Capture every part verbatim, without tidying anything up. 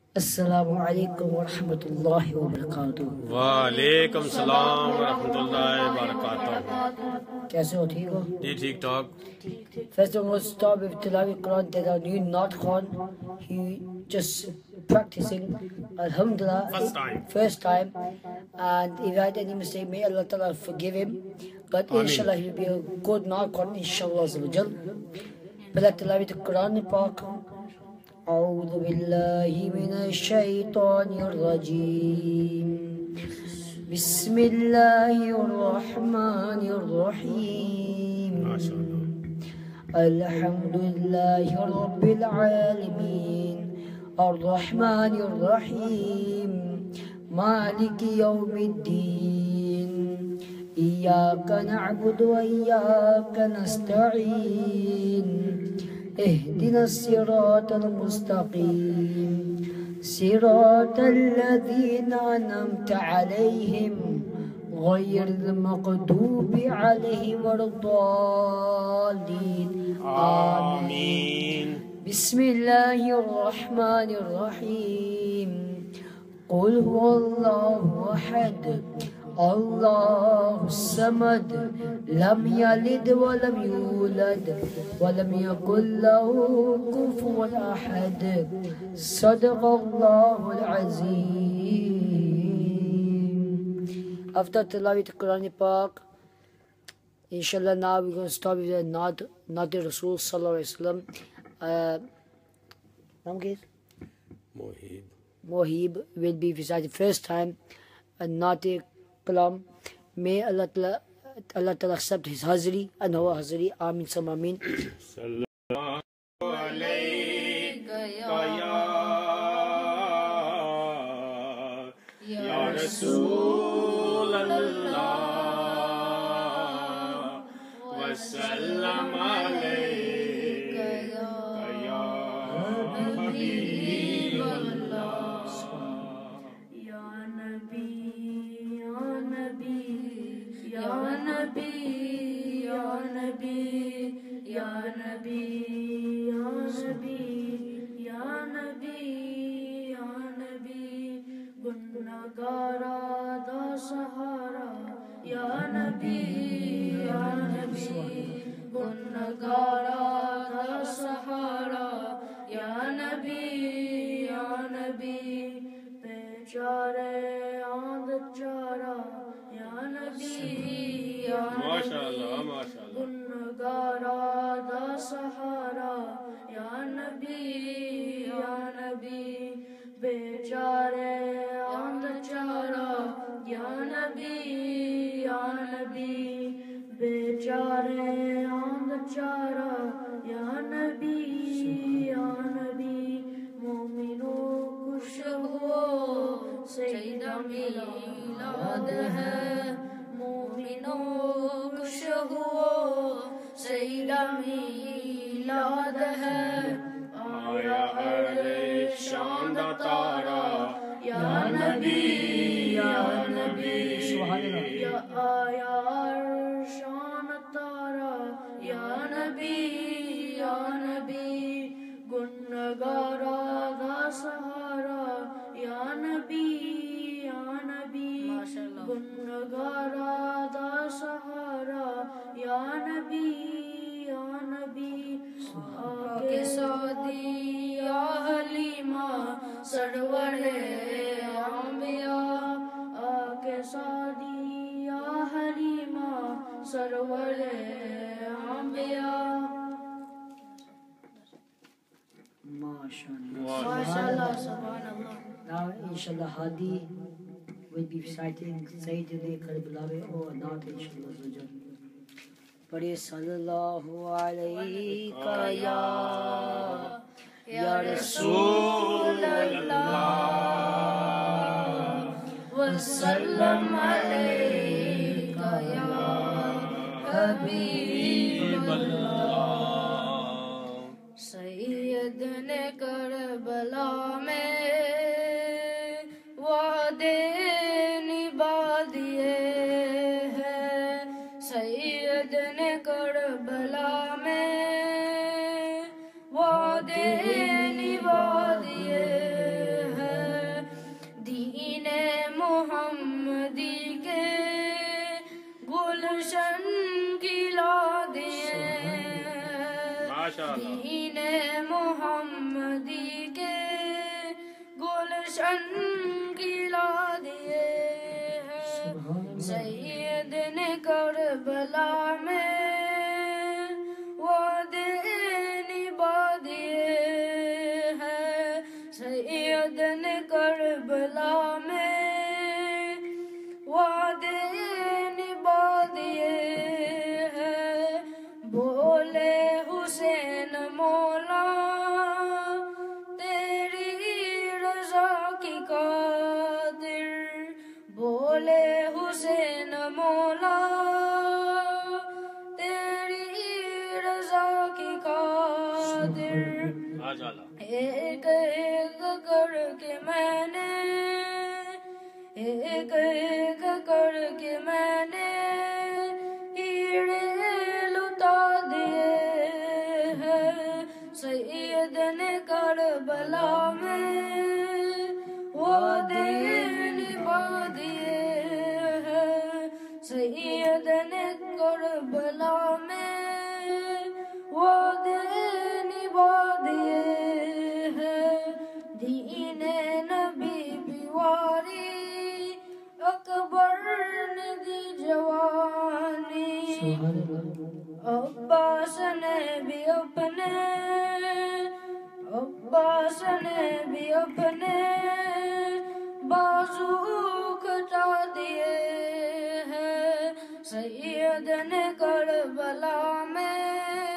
السلام علیکم ورحمۃ اللہ وبرکاتہ۔ وعلیکم السلام ورحمۃ اللہ وبرکاتہ۔ کیسے ہو؟ ٹھیک ہو؟ جی ٹھیک ٹھاک۔ First of all, start with Tilawi Quran. There's a new Naat Khan. He just practicing. Alhamdulillah. First time. First time. And if he had any mistake, may Allah Ta'ala forgive him. But Ameen. inshallah, he'll be a good Naat Khan, inshallah. Bila Tilawi Quran Pak. أعوذ بالله من الشيطان الرجيم بسم الله الرحمن الرحيم الحمد لله رب العالمين الرحمن الرحيم مالك يوم الدين إياك نعبد وإياك نستعين اهدنا الصراط المستقيم صراط الذين أنعمت عليهم غير المغضوب عليهم ولا الضالين آمين بسم الله الرحمن الرحيم قل هو الله أحد الله الصمد لم يلد ولم يولد ولم يكن له كفوا أحد صدق الله العظيم. After Tilawat Quran Pak, inshallah now we're going to start with the Naat Naat Rasul Sallallahu Alaihi Wasallam. Naam kya hai? Mohib. Mohib will be recited first time a Naat Kalam. May Allah Ta'ala Allah Ta'ala accept his hazri and our hazri. Amin sum amin. Sallallahu alayka ya ya Rasul Allah wa sallam alayka ya Habib Allah. Ya Nabi Ya Nabi Ya Nabi Ya Nabi Ya Nabi Ya Nabi Ya Nabi Ya Nabi Gunnagara da Sahara Ya Nabi Ya Nabi Gunnagara da Sahara Ya Nabi Ya Nabi Bechare and Chara Ya Nabi Ya MashaAllah, Nabi MashaAllah. Gunnagara da Sahara Ya Nabi Ya Nabi Bechare and Chara Ya Nabi Ya Nabi Bechare and Chara Ya Nabi Ya Nabi Mu'mino kush ho Sayyida milad hai مومنو خوش ہو سیدہ میلاد ہے آیا عرش شان دا تارا یا نبی یا نبی سبحان اللہ. یا آیا عرش شان تارا یا نبی یا نبی گنگارا دا سہارا یا نبی یا نبی گنگارا دا سہارا یا نبی یا نبی آگے سعدی یا حلیمہ سرور انبیاء آگے سعدی یا حلیمہ سرور انبیاء. MashaAllah. ماشاءاللہ سبحان اللہ. Now inshallah Hadi will be reciting Sayyidina Karbala or not inshallah Zujal. Pade sallallahu alayka ya ya Rasul Allah wa sallam alayka ya Habib Allah. سید نے کربلا میں وعدے نبھا دیے ہیں سید نے کربلا میں وعدے نبھا دیے ہیں محمدی کے گلشن کھلا دیے ہیں سید نے کربلا میں وعدے نبھا دیے ہیں سید نے کربلا میں وعدے نبھا دیے ہیں بولے حسین مولا تیری رضا کی خاطر بولے حسین مولا تیری رضا کی خاطر ایک ایک کر کے میں نے ایک ایک کر کے میں نے ہیرے لٹا دیے ہیں سید نے کربلا میں وعدے نبھا دیے ہیں سید نے کربلا میں وعدے نبھا دیے ہیں دین نبی بیواری اکبر نے دی جوانی عباس نے بھی اپنے عباس نے بھی اپنے بازو کٹا دیے ہیں سید نے کربلا میں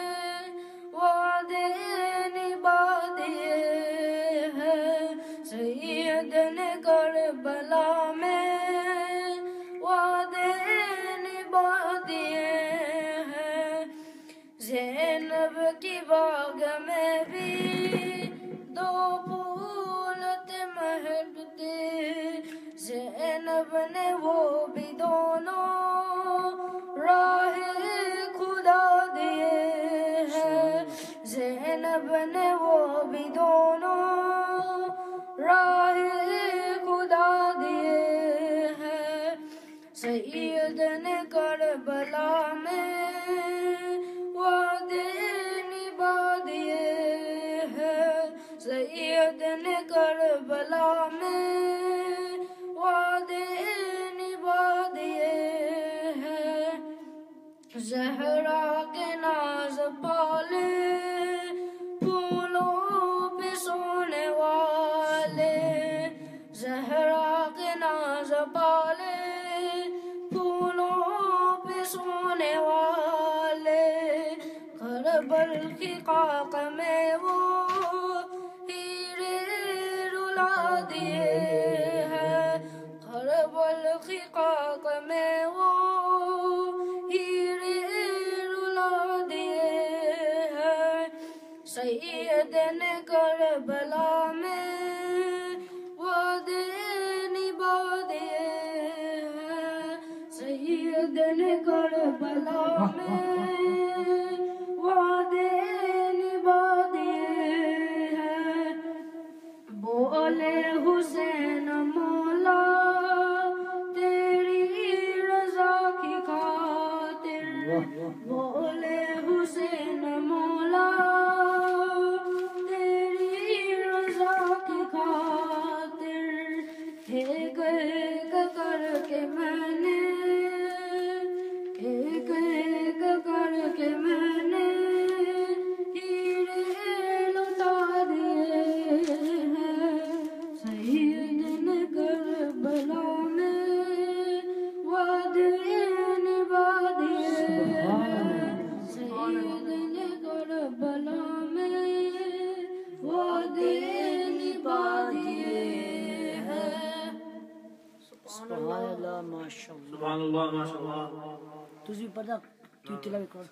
وعدے نبھا دیے ہیں سید نے کربلا میں وعدے نبھا دیے ہیں زینب کی باغ میں بھی دو پھول تھے مہکتے زینب نے وہ بھی دونوں راہ خدا دیے ہیں زینب نے وہ بھی دونوں راہ خدا دیے ہیں سید نے کربلا میں وعدے نبھا دیے ہیں سید نے کربلا میں وعدے نبھا دیے ہیں زہرا کے ناز پالے پھولوں پہ سونے والے زہرا کے ناز پالے پھولوں پہ سونے والے کربل کی خاک میں وہ ہیرے رلا دیے ہیں کربل کی خاک میں وہ ہیرے رلا دیے ہیں سید نے کربلا میں وعدے نبھا دیے ہیں سید نے کربلا میں وعدے نبھا دیے ہیں بولے حسین مولا تیری رضا کی خاطر بولے حسین مولا تیری رضا کی خاطر ایک ایک کر کے میں نے ایک ایک کر کے میں نے ہیرے لٹا دیے ہیں سید نے کربلا میں وعدے نبھا دیے ہیں سید نے کربلا میں وعدے نبھا دیے ہیں سبحان اللہ ماشاء اللہ سبحان اللہ ماشاء اللہ تجھے پتا تو تلاوت کر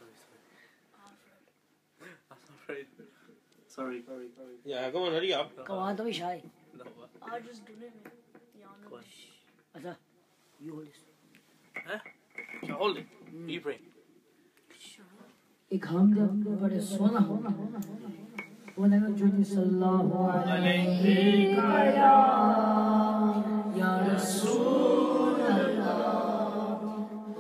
Sorry. Yeah, go on, hurry up. کہاں تو بھی شائع I just do it. اچھا you hold this Huh? So hold it. You pray. ایک حمد بڑے سونا ہونا وہ نبی جو صلی اللہ علیہ یا رسول اللہ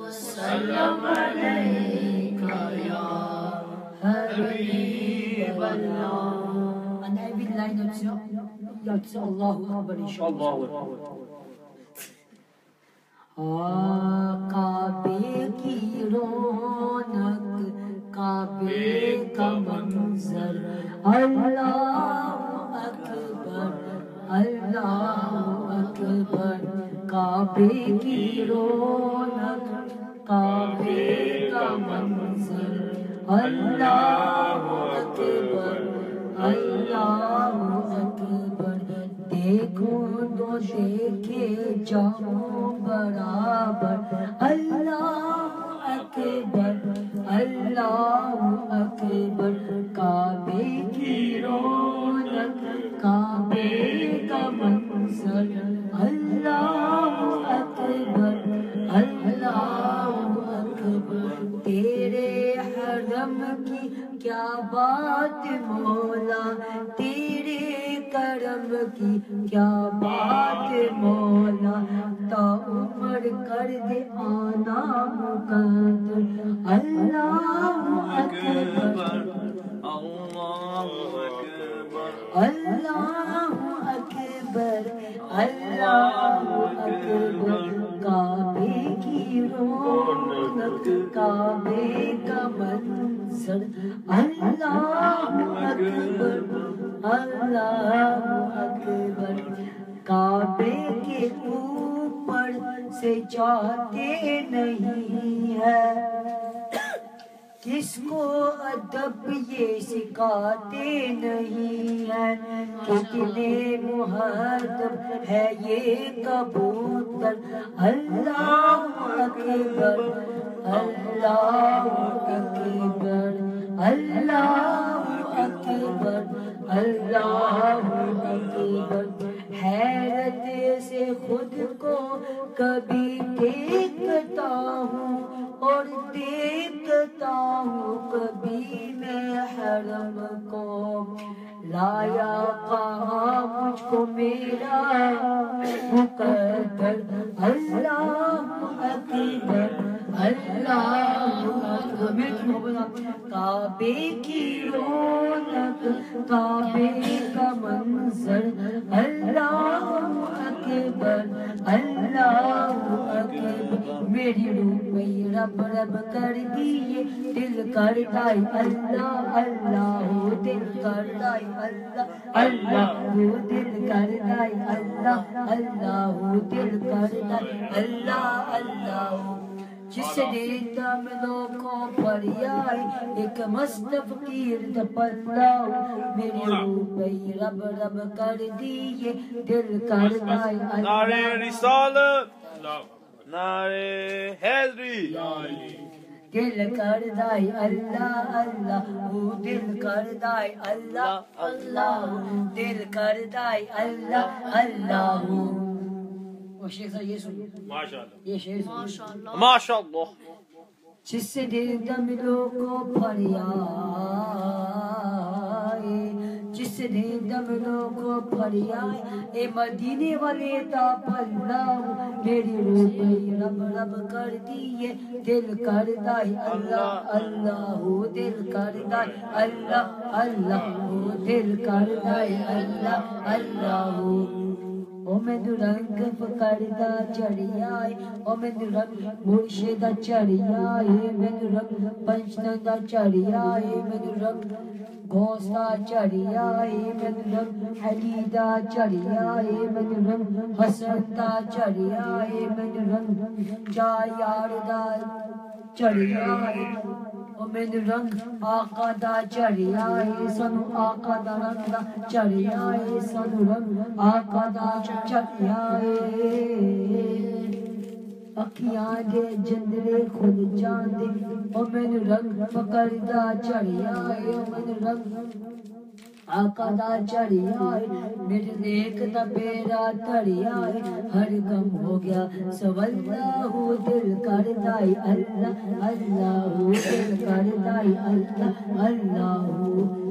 وسلم علیک یا حبیب Allah. And every line of you have to say Allahu Akbar inshallah. Kabe ki ronak, Kabe ka manzar, Allahu Akbar, Allahu Akbar. Kabe ki ronak, Kabe ka manzar, Allahu Akbar, Allahu Akbar. دیکھو تو دیکھے جاؤں برابر, اللہ اکبر, اللہ اکبر. کعبے کی رونق, کعبے کا منظر, اللہ اکبر, اللہ اکبر. تیرے حرم کی کیا بات مولا, تیرے کرم کی کیا بات مولا, تا عمر کر دے آنا مقدر, اللہ اکبر, اللہ اکبر, اللہ اکبر, اللہ اکبر. کعبے کی رونق, کعبے کا منظر, اللہ اکبر, اللہ اکبر. کعبے کے اوپر سے جاتے نہیں ہے, کس کو ادب یہ سکھاتے نہیں ہے, کتنے مہذب ہے یہ کبوتر, اللہ اکبر, اللہ اکبر, اللہ اکبر, اللہ اکبر. حیرت سے خود کو کبھی دیکھتا ہوں اور دیکھتا ہوں کبھی میں حرم کو, لایا کہاں مجھ کو میرا مقدر, اللہ اکبر, اللہ اکبر. کعبے کی رونق, کعبے کا منظر, اللہ اکبر, اللہ اکبر. میری روح میں رب رب کر دیے, دل کرتا ہے اللہ اللہ, دل کرتا ہے اللہ اللہ, دل کرتا ہے اللہ اللہ, دل کرتا ہے اللہ اللہ. جس نے دم لوگوں پر آئے ایک مست فقیر دپلا, میری روح پہ رب رب کر دیے, دل کرتا ہے اللہ. نعرہ رسالت, نعرہ حیدری, دل کرتا ہے اللہ اللہ, دل کرتا ہے اللہ اللہ, دل کرتا ہے اللہ اللہ. وہ شیخ صاحب یہ سنیے, ماشاءاللہ, یہ شیخ ماشاءاللہ ماشاءاللہ. جس سے دل دم لوگوں پر آئے, جس سے دل دم لوگوں پر آئے, اے مدینے والے تا پلہ, میری روح پہ رب رب کر دیے, دل کرتا ہے اللہ اللہ, دل کرتا ہے اللہ اللہ, دل کرتا ہے اللہ اللہ. او میں رنگ پکڑتا چڑھیا, او میں رنگ مرشدہ چڑھیا, میں رنگ پنچندا چڑھیا, میں رنگ گھوسا چڑھیا, میں رنگ حلیدہ چڑھیا, میں رنگ حسندا چڑھیا, میں رنگ چایاردہ چڑھیا, میں رنگ آقا دا چڑھیا, سنو آقا دا رنگ دا چڑھیا, سنو رنگ آقا دا چڑھیا. اکھیاں دے جندرے کھل جاندے, او میں رنگ پکڑدا چڑھیا, میں رنگ آقا دا چڑھیا, میرے نیک دا بیڑا تڑیا, ہر غم ہو گیا سو اللہ, دل کرتا ہے اللہ اللہ, دل کرتا ہے اللہ اللہ.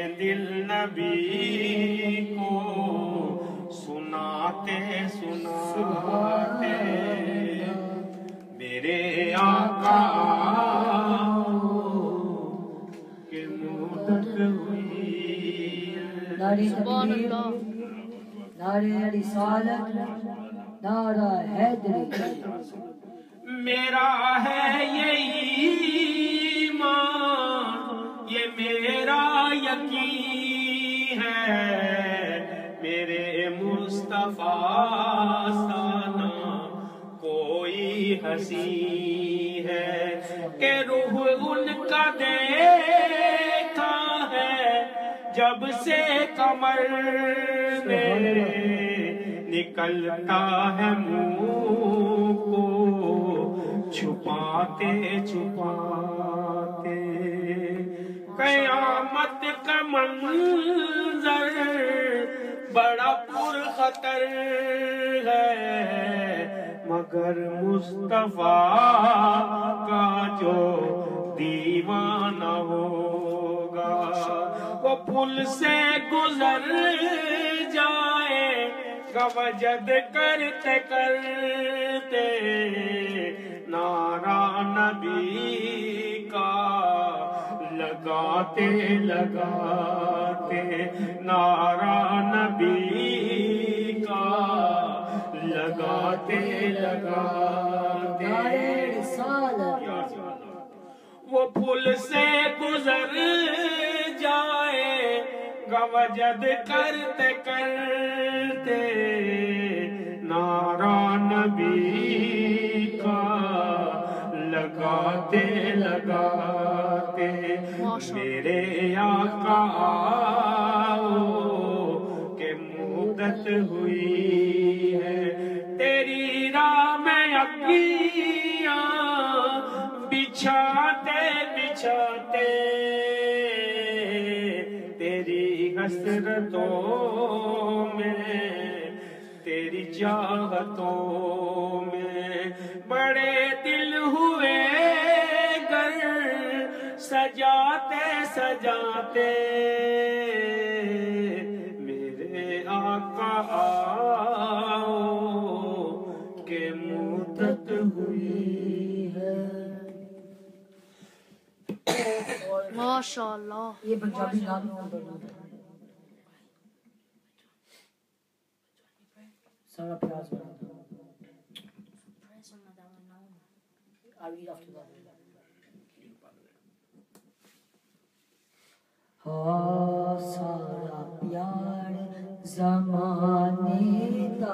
دل نبی کو سناتے سناتے میرے آقا کہ مدت ہوئی ہے. نعرہ تکبیر، نعرہ رسالت، نعرہ حیدری. میرا ہے یہ ایمان، یہ میرا یقین ہے، میرے مصطفیٰ سانا کوئی ہنسی ہے کہ روح ان کا دیکھا ہے جب سے کمر میں نکلتا ہے منہ کو چھپاتے چھپاتے. قیامت کا منظر بڑا پرخطر ہے، مگر مصطفیٰ کا جو دیوانہ ہوگا وہ پل سے گزر جائے گا وجد کرتے کرتے نعرہ نبی کا لگاتے لگاتے نعرہ نبی کا لگاتے لگاتے. وہ پل سے گزر جائے گا وجد کرتے کرتے نعرہ نبی کا لگاتے لگاتے. میرے آقا کہ مدت ہوئی ہے، تیری راہ میں اکیاں بچھاتے بچھاتے تیری حسرتوں میں تیری چاہتوں میں بڑے دل ہوئے گر سجاتے سجاتے میرے آقا آؤ کہ مدت ہوئی ہے. ماشاءاللہ. یہ پنجابی نام سارا پیاز بنا ہاں سارا پیار زمانے دا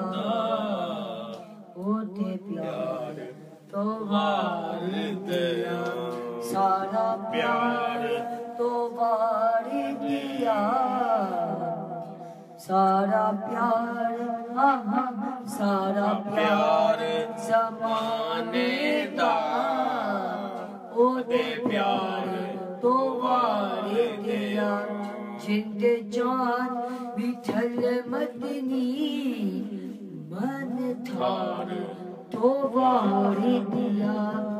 ہوتے پیار تو وار دیا، سارا پیار تو وار دیا، سارا پیار ہاں ہاں سارا پیار زمانے دا ہوتے پیار تو وار دیا. جند جان بٹھل مدنی من تھار تو وار دیا.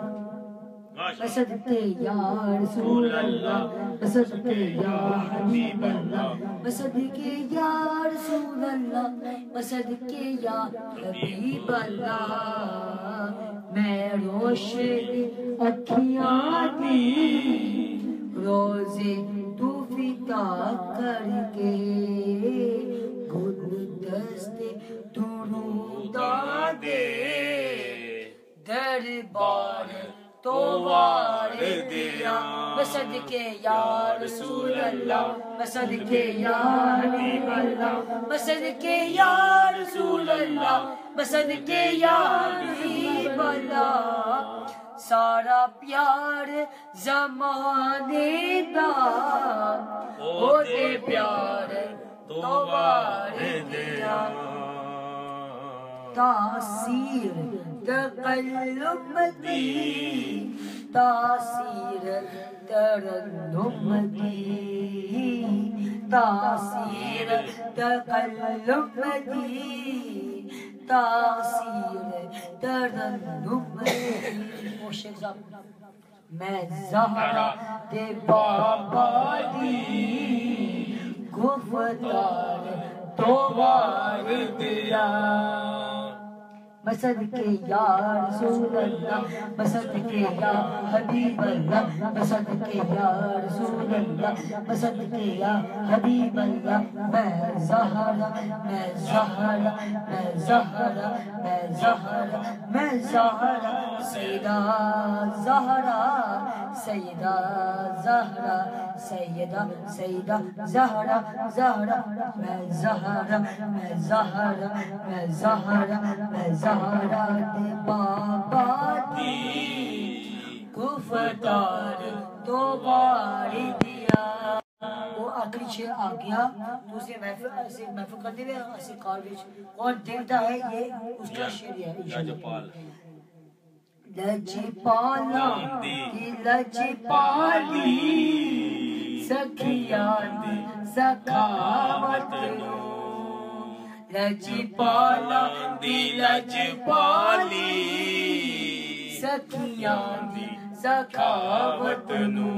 صدقے یا رسول اللہ، صدقے یا حبیب اللہ، صدقے یا رسول اللہ، صدقے یا حبیب اللہ. میں روشن اکھیاں دی روزے تو فدا کر کے گن دستے دروداں دے دربار تو وار دیا. صدقے یا رسول اللہ، صدقے یا حبیب اللہ، صدقے یا رسول اللہ، صدقے یا حبیب اللہ. سارا پیار زمانے دا ہوتے پیار تو وار دیا. تاثیر تقلب دی، تاثیر ترنم دی، تاثیر تقلب دی، تاثیر ترنم دی. میں زہرا دے بابا دی گفتار تو وار دیا مسد کے یا رسول اللہ مسد کے یا حبیب اللہ مسد کے یا رسول اللہ مسد کے یا حبیب اللہ میں زہرا میں زہرا میں زہرا میں زہرا میں زہرا سیدہ زہرا سیدہ زہرا سیدہ سیدہ زہرا زہرا میں زہرا میں زہرا میں زہرا میں زہرا بابا دی گفتار تو وار دیا. وہ آخری شعر آ گیا تو اسے محفل ایسے محفل کرتے ہوئے ایسے کار وچ اور دیکھتا ہے یہ اس کا شعر ہے. لجپالا کی لجپالی سکھیان سخاوت نو لجپالا دی لجپالی سکھیان سخاوت نو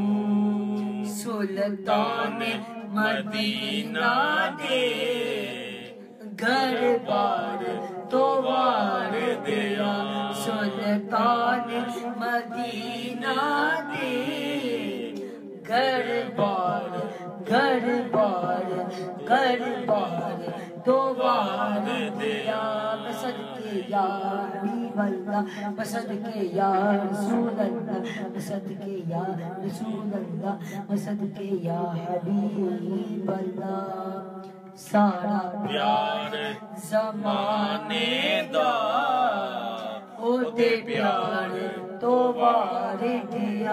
سلطان مدینہ دے گھر بار تو وار دیا سلطان مدینہ دے گھر بار گھر بار گھر بار تو وار دیا. مسد کے یا حبیب اللہ مسد کے یا رسول اللہ مسد کے یا رسول اللہ مسد کے یا حبیب اللہ. سارا پیار زمانے دا ہوتے پیار تو وار دیا.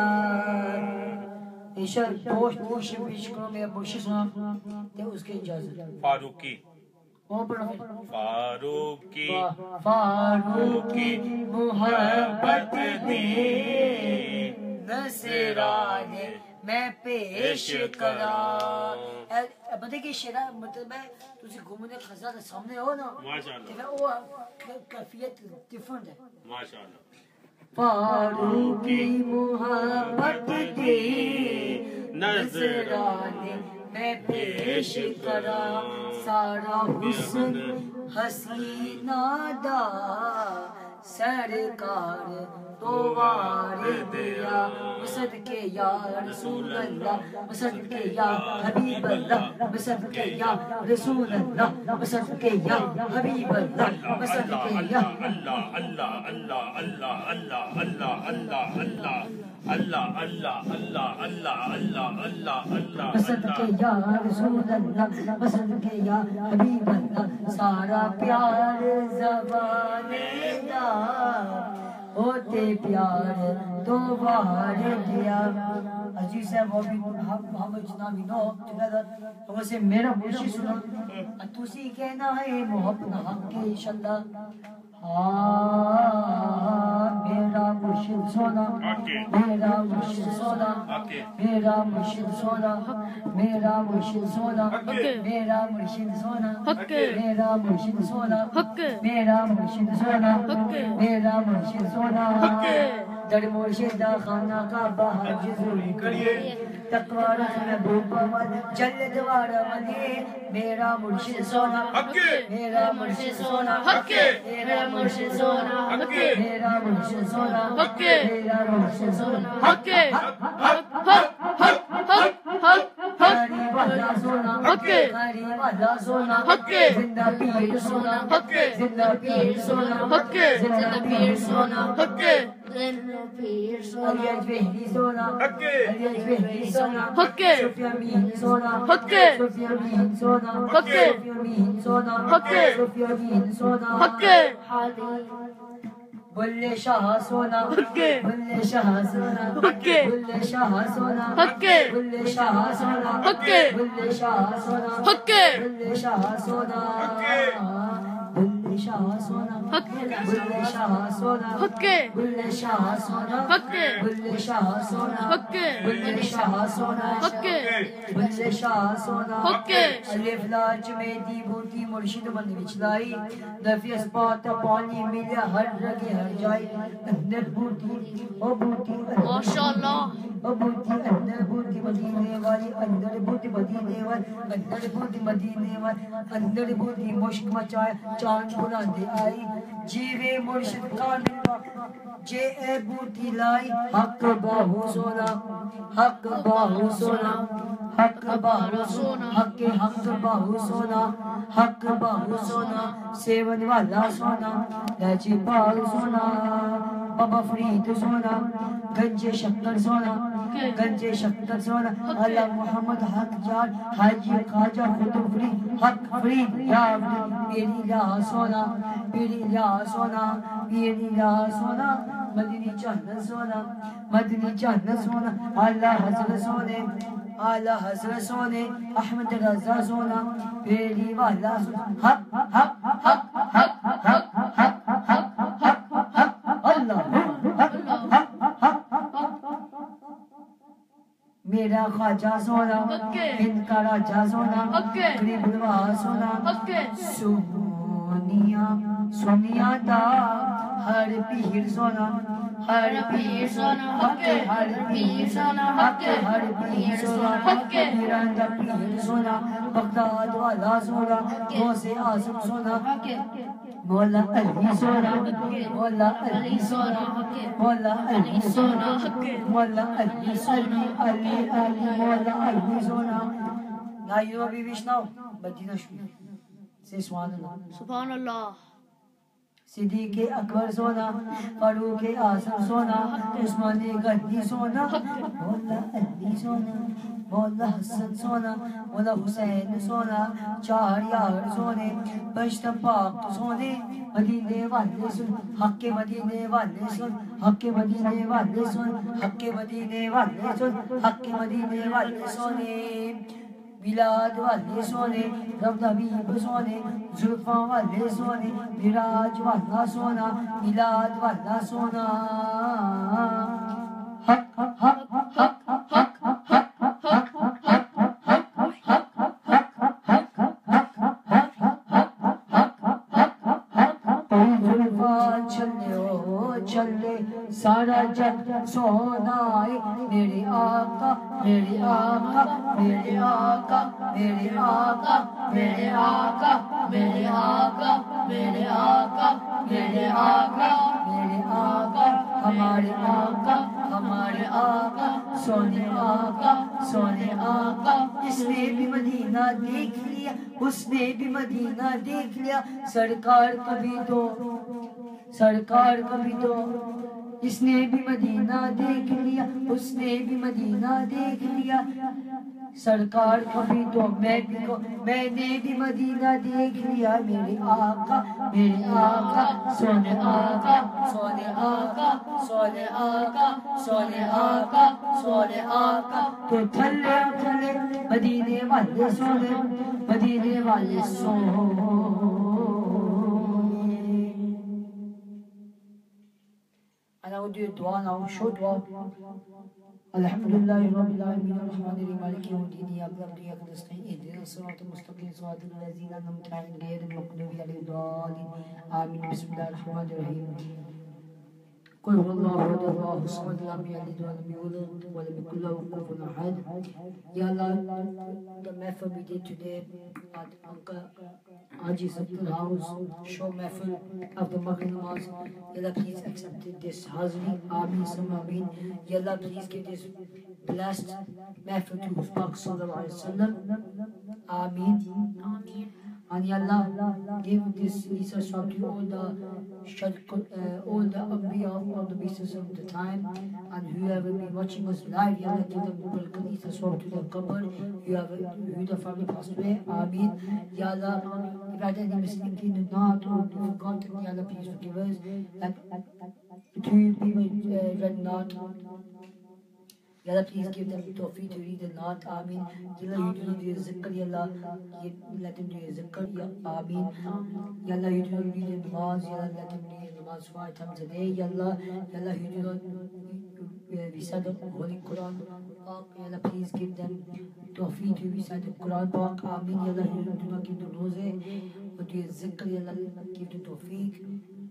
ایشا دوست دوست پیش کرو میرا مرشد سنا تے اس کے اجازت. فاروقی فاروقی فاروقی محبت دی نصرانے میں پیش کرا. بندے کی شعر مطلب ہے تسی گھومنے خزاں دے سامنے ہو نا ماشاءاللہ وہ کیفیت ڈیفرنٹ ہے ماشاءاللہ. فاروقی محبت دی نظرانے میں پیش کرا سارا حسن حسینہ دا سرکار تو وار دیا. مسد کے یا رسول اللہ مسد کے یا حبیب اللہ مسد کے یا رسول اللہ مسد کے یا حبیب اللہ مسد کے یا اللہ اللہ اللہ اللہ اللہ اللہ اللہ اللہ اللہ اللہ اللہ اللہ اللہ اللہ اللہ مسد کے یا رسول اللہ مسد کے یا حبیب اللہ. سارا پیار زبانے دا ہوتے پیار تو وار دیا. عزیز ہے وہ بھی محمد جنابی نو وہ سے میرا مرشد سنا تسی کہنا ہے محبت حق کے انشاءاللہ. ہاں میرا مرشد سونا میرا مرشد سونا میرا مرشد سونا میرا مرشد سونا میرا مرشد سونا میرا مرشد سونا میرا مرشد سونا میرا مرشد سونا در مرشد خانہ کا بہا جزوری کریے تقوی رکھنا بوبا مد جل دوارا مدے. میرا مرشد سونا میرا مرشد سونا میرا مرشد سونا میرا مرشد سونا میرا مرشد سونا قریب اللہ سونا قریب اللہ سونا زندہ پیر سونا زندہ پیر سونا زندہ پیر سونا علی اجوہری سونا علی اجوہری سونا صوفیہ مین سونا صوفیہ مین سونا صوفیہ مین سونا صوفیہ مین سونا بلے شاہ سونا بلے شاہ سونا بلے شاہ سونا بلے شاہ سونا بلے شاہ سونا بلے شاہ سونا بلے شاہ سونا بلے شاہ سونا بلے شاہ سونا بلے شاہ سونا بلے شاہ سونا بلے شاہ سونا الف لاج میں دی بوٹی مرشد بند وچ لائی نفی اسبات پانی ملیا ہر رگے ہر جائی اندر بوٹی او بوٹی ماشاءاللہ او بوٹی اندر بوٹی مدینے والی اندر بوٹی مدینے والی اندر بوٹی مدینے والی اندر بوٹی مشک مچائے چاند بنا دے آئی جیوے مرشد کامل جے اے بوٹی لائی حق باہو سونا حق باہو سونا حق باہو سونا حق حق باہو سونا حق باہو سونا سیون والا سونا لاچی پال سونا بابا فرید سونا گنج شکر سونا گنج شکر سونا اللہ محمد حق جان حاجی خواجہ خطب فرید حق فرید یا میری لا سونا میری لا سونا میری لا سونا مدنی جہنم سونا مدنی جہنم سونا اللہ حضرت سونے اعلی حضرت سونے احمد رضا سونا میری والا سونا حق حق حق حق حق حق حق حق حق اللہ حق حق حق میرا خواجہ سونا ان کا راجہ سونا غریب نواز سونا سونیا سونیا دا ہر پیر سونا ہر پیر سونا حق ہر پیر سونا حق ہر پیر سونا حق میران دا پیر سونا بغداد والا سونا غوث اعظم سونا مولا علی سونا مولا علی سونا مولا علی سونا مولا علی سونا علی علی مولا علی سونا. Now you know what we wish now? Madina Shri. Say Subhanallah. Subhanallah. صدیق اکبر سونا فاروق اعظم سونا عثمان غنی سونا مولا علی سونا مولا حسن سونا مولا حسین سونا چار یار سونے بشت پاک سونے مدینے والے سن حق مدینے والے سن حق مدینے والے سن حق مدینے والے سن حق مدینے والے سونے میلاد والے سونے رب حبیب سونے زلفاں والے سونے میراج والا سونا میلاد والا سونا حق حق حق حق حق حق حق سارا جگ سونا ہے میرے آقا میرے آقا میرے آقا میرے آقا میرے آقا میرے آقا میرے آقا میرے آقا میرے آقا ہمارے آقا ہمارے آقا سونے آقا سونے آقا اس نے بھی مدینہ دیکھ لیا اس نے بھی مدینہ دیکھ لیا سرکار کبھی تو سرکار کبھی تو اس نے بھی مدینہ دیکھ لیا اس نے بھی مدینہ دیکھ لیا سرکار کبھی تو میں بھی کو میں نے بھی مدینہ دیکھ لیا میرے آقا میرے آقا سونے آقا سونے آقا سونے آقا سونے آقا سونے آقا تو تھلے تھلے مدینے والے سونے مدینے والے سونے. أنا أود الدعاء أو شو دعاء الحمد لله رب العالمين الرحمن الرحيم مالك يوم الدين إياك نعبد وإياك نستعين اهدنا الصراط المستقيم صراط الذين أنعمت عليهم غير المغضوب عليهم ولا الضالين آمين. بسم الله الرحمن الرحيم. قل هو الله أحد الله الصمد لم يلد ولم يولد ولم يكن له كفوا أحد. Ya Allah, the method we did today at Anka Haji Sabtul House, show method of the Maghrib Namaz. Ya Allah, please accept this Hazri. Ameen, Summa Ameen. Ya Allah, please give this blessed method to Prophet Sallallahu Alaihi Wasallam. Ameen. And Ya Allah, give this Isa Swab to all the uh, all the Anbiya of all the beasts of the time, and whoever be watching us live, Ya Allah, give them the Balkan Isa Swab to the Qabr. Whoever, who the family passed away, Ameen. Ya Allah, if I had any mistake in the night or forgotten, Ya Allah, please forgive us. Like two people uh, read not. Ya Allah, please give them tawfiq to read the Naat. Ameen. Ya Allah, you do not do your zikr. Ya Allah, let them do your zikr. Ya Ameen. Ya Allah, you do not read your namaz. Ya Allah, let them do your namaz five times a day. Ya Allah, Ya Allah, you do not recite the Holy Quran. Ya Allah, please give them tawfiq to recite the Quran. Ameen. Ya Allah, you do not give the roze or do your zikr. Ya Allah, give the tawfiq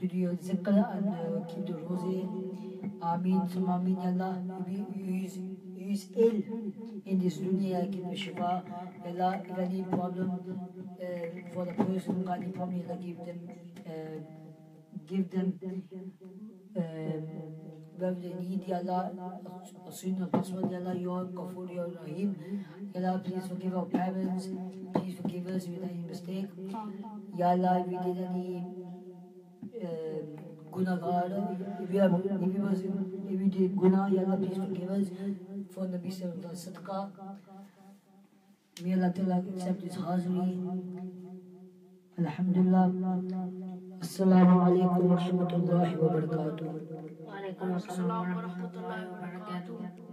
to do your zikr and uh, keep the rosy. Ameen, summa ameen, Ya Allah. Who is, who is ill in this dunya, give the shifa. Ya Allah, if any problem uh, for the person who got any problem, Ya Allah, give them, uh, give them um, whatever they need, Ya Allah. As soon as possible, Ya Allah, You are Ghafur, You are Rahim. Ya Allah, please forgive our parents. Please forgive us with any mistake. Ya Allah, if we did any uh, gunagar, if we, have, if, we was, if we did guna, Ya Allah, please forgive us for the Nabi Sallallahu Alaihi Wasallam sadaqah. May Allah Ta'ala accept this hazri. Alhamdulillah. Assalamu alaikum wa rahmatullahi wa barakatuh. Wa alaikum assalam wa rahmatullahi wa barakatuh.